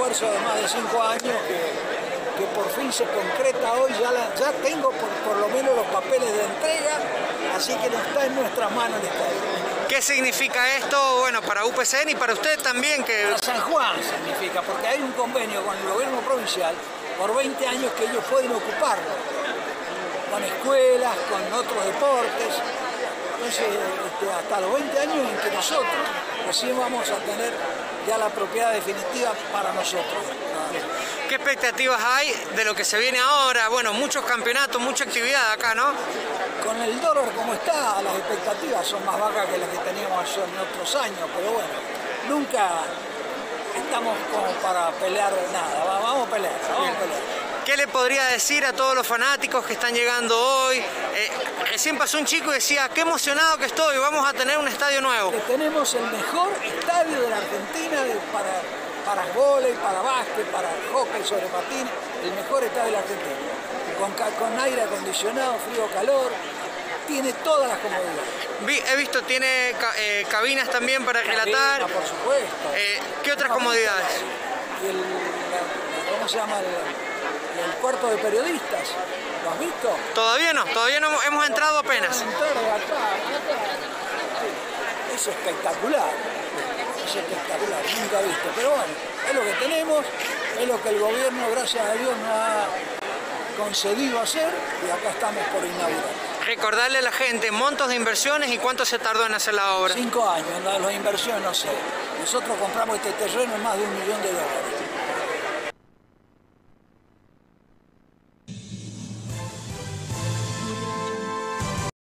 esfuerzo de más de 5 años que por fin se concreta hoy. Ya tengo por lo menos los papeles de entrega, así que no está en nuestras manos el estadio. ¿Qué significa esto, bueno, para UPCN y para usted también? Para San Juan significa, porque hay un convenio con el gobierno provincial por 20 años que ellos pueden ocuparlo, con escuelas, con otros deportes. Entonces, hasta los 20 años en que nosotros recién vamos a tener ya la propiedad definitiva para nosotros. ¿Qué expectativas hay de lo que se viene ahora? Bueno, muchos campeonatos, mucha actividad acá, ¿no? Con el dólar como está, las expectativas son más bajas que las que teníamos en otros años, pero bueno, nunca estamos como para pelear nada. Vamos a pelear. ¿Qué le podría decir a todos los fanáticos que están llegando hoy? Recién pasó un chico y decía, qué emocionado que estoy, vamos a tener un estadio nuevo. Que tenemos el mejor estadio de la Argentina para vóley, para básquet, para hockey sobre patines, el mejor estadio de la Argentina. Con aire acondicionado, frío, calor, tiene todas las comodidades. He visto, tiene cabinas también para relatar. Por supuesto. ¿Qué otras comodidades? ¿Cómo se llama? El cuarto de periodistas. ¿Lo has visto? Todavía no hemos entrado apenas. Es espectacular. Es espectacular, nunca visto. Pero bueno, es lo que tenemos, es lo que el gobierno, gracias a Dios, nos ha concedido hacer y acá estamos por inaugurar. Recordarle a la gente montos de inversiones y cuánto se tardó en hacer la obra. 5 años, la inversión no sé. Nosotros compramos este terreno en más de $1 millón.